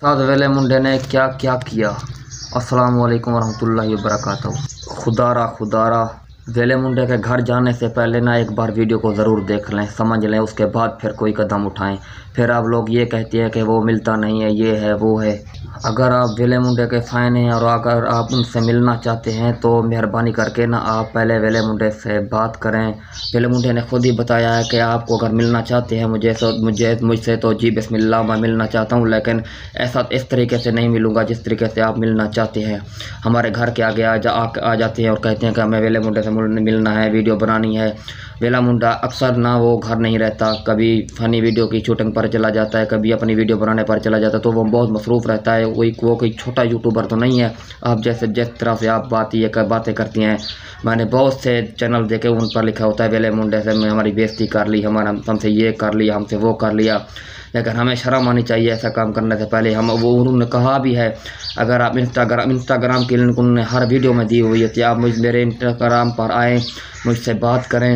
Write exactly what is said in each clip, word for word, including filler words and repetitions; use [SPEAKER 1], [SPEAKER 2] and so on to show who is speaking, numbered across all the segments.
[SPEAKER 1] साथ वेले मुंडे ने क्या क्या किया। अस्सलाम वालेकुम वरहमतुल्लाहि वबरकातुहू। खुदारा खुदारा वेले मुंडे के घर जाने से पहले ना एक बार वीडियो को ज़रूर देख लें, समझ लें, उसके बाद फिर कोई कदम उठाएं। फिर आप लोग ये कहते हैं कि वो मिलता नहीं है, ये है वो है। अगर आप वेले मुंडे के फ़ैन हैं और अगर आप उनसे मिलना चाहते हैं तो मेहरबानी करके ना आप पहले वेले मुंडे से बात करें। वेले मुंडे ने खुद ही बताया है कि आपको अगर मिलना चाहते हैं मुझे तो मुझे मुझसे तो जी बिस्मिल्लाह, मैं मिलना चाहता हूँ, लेकिन ऐसा इस तरीके से नहीं मिलूँगा जिस तरीके से आप मिलना चाहते हैं। हमारे घर के आगे आ, जा, आ, आ जाते हैं और कहते हैं कि हमें वेले मुंडे से मिलना है, वीडियो बनानी है। वेला मुंडा अक्सर ना वो घर नहीं रहता, कभी फ़नी वीडियो की शूटिंग पर चला जाता है, कभी अपनी वीडियो बनाने पर चला जाता है, तो वो बहुत मसरूफ़ रहता है। कोई वो कोई छोटा यूट्यूबर तो नहीं है। आप जैसे जिस तरह से आप बात ये कर बातें करती हैं, मैंने बहुत से चैनल देखे, उन पर लिखा होता है वेले मुंडे से हमारी बेइज्जती कर ली, हमारा हमसे ये कर लिया, हमसे वो कर लिया। लेकिन हमें शर्म आनी चाहिए ऐसा काम करने से पहले। हम वो उन्होंने कहा भी है, अगर आप इंस्टाग्राम इंस्टाग्राम की लिंक उन्होंने हर वीडियो में दी हुई है कि आप मुझ मेरे इंस्टाग्राम पर आएँ, मुझसे बात करें,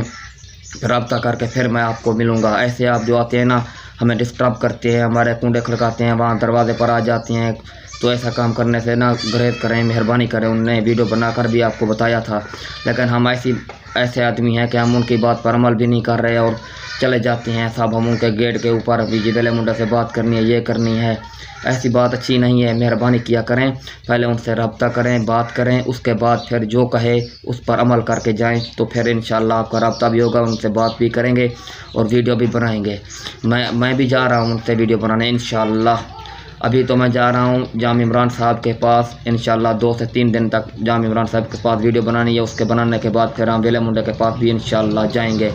[SPEAKER 1] रब्ता करके फिर मैं आपको मिलूँगा। ऐसे आप जो आते हैं ना, हमें डिस्टर्ब करते हैं, हमारे कुंडे खड़काते हैं, वहाँ दरवाजे पर आ जाते हैं, तो ऐसा काम करने से ना गुरेज करें, मेहरबानी करें। उनने वीडियो बनाकर भी आपको बताया था, लेकिन हम ऐसी ऐसे आदमी हैं कि हम उनकी बात पर अमल भी नहीं कर रहे और चले जाते हैं सब। हम उनके गेट के ऊपर अभी जी वेले मुंडा से बात करनी है, ये करनी है, ऐसी बात अच्छी नहीं है। मेहरबानी किया करें, पहले उनसे रब्ता करें, बात करें, उसके बाद फिर जो कहे उस पर अमल करके जाएं, तो फिर इंशाल्लाह आपका रब्ता भी होगा, उनसे बात भी करेंगे और वीडियो भी बनाएंगे। मैं मैं भी जा रहा हूँ उनसे वीडियो बनाने इंशाल्लाह। अभी तो मैं जा रहा हूँ जाम इमरान साहब के पास, इंशाल्लाह दो से तीन दिन तक जाम इमरान साहब के पास वीडियो बनानी है। उसके बनाने के बाद फिर हम वेले मुंडे के पास भी इंशाल्लाह जाएंगे।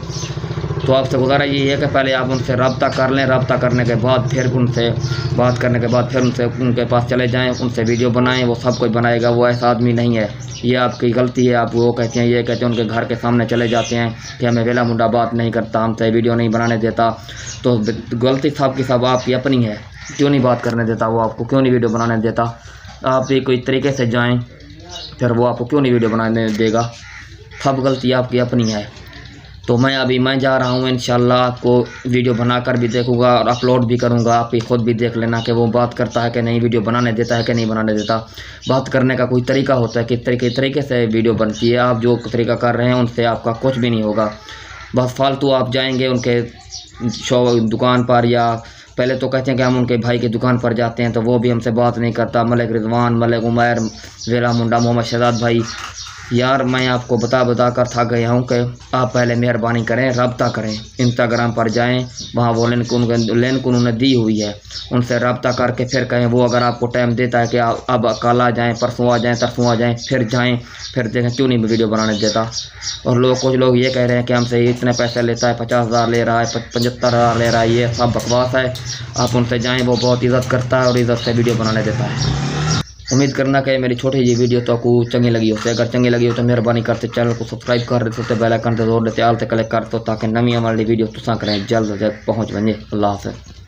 [SPEAKER 1] तो आपसे गुजारा यही है कि पहले आप उनसे रब्ता कर लें, रब्ता करने के बाद फिर उनसे बात करने के बाद फिर उनसे उनके पास चले जाएं, उनसे वीडियो बनाएं। वो सब कुछ बनाएगा, वो ऐसा आदमी नहीं है, ये आपकी गलती है। आप वो कहते हैं, ये कहते हैं, उनके घर के सामने चले जाते हैं कि हमें वेला मुंडा बात नहीं करता, हमसे वीडियो नहीं बनाने देता। तो गलती सब की सब आपकी अपनी है। क्यों नहीं बात करने देता वो आपको, क्यों नहीं वीडियो बनाने देता? आप भी कोई तरीके से जाएँ, फिर वो आपको क्यों नहीं वीडियो बनाने देगा? सब गलती आपकी अपनी है। तो मैं अभी मैं जा रहा हूँ, इंशाल्लाह आपको वीडियो बनाकर भी देखूँगा और अपलोड भी करूँगा। आप ही खुद भी देख लेना कि वो बात करता है कि नहीं, वीडियो बनाने देता है कि नहीं बनाने देता। बात करने का कोई तरीका होता है कि तरीके तरीके से वीडियो बनती है। आप जो तरीका कर रहे हैं उनसे आपका कुछ भी नहीं होगा। बस फालतू आप जाएंगे उनके शो दुकान पर, या पहले तो कहते हैं कि हम उनके भाई की दुकान पर जाते हैं, तो वो भी हमसे बात नहीं करता। मलिक रिजवान, मलिक उमैर, वेला मुंडा, मोहम्मद शहजाद भाई, यार मैं आपको बता बता कर थक गया हूँ कि आप पहले मेहरबानी करें, रब्ता करें, इंस्टाग्राम पर जाएं, वहाँ वो लिंक उनके लिंक उन्होंने दी हुई है, उनसे रब्ता करके फिर कहें। वो अगर आपको टाइम देता है कि आप अब कल आ जाएँ, परसों आ जाएँ, तरसों आ जाएँ, फिर जाएँ, फिर देखें क्यों नहीं वीडियो बनाने देता। और लोग कुछ लोग ये कह रहे हैं कि हमसे इतने पैसे लेता है, पचास हज़ार ले रहा है, पचहत्तर हज़ार ले रहा है, ये सब बकवास है। आप उनसे जाएँ, वो बहुत इज़्ज़त करता है और इज़्ज़त से वीडियो बनाने देता है। उम्मीद करना कि मेरी छोटी जी वीडियो तो आपको चंगी लगी हो। अगर चंगी लगी हो तो मेहरबानी करते चैनल को सब्सक्राइब कर देते, तो बेल आइकन ते जोड़ देते, आल ते क्लिक कर दो ताकि नवी वाली वीडियो तुसां करें जल्द से जल्द पहुँच वञे। अल्लाह हाफ़िज़।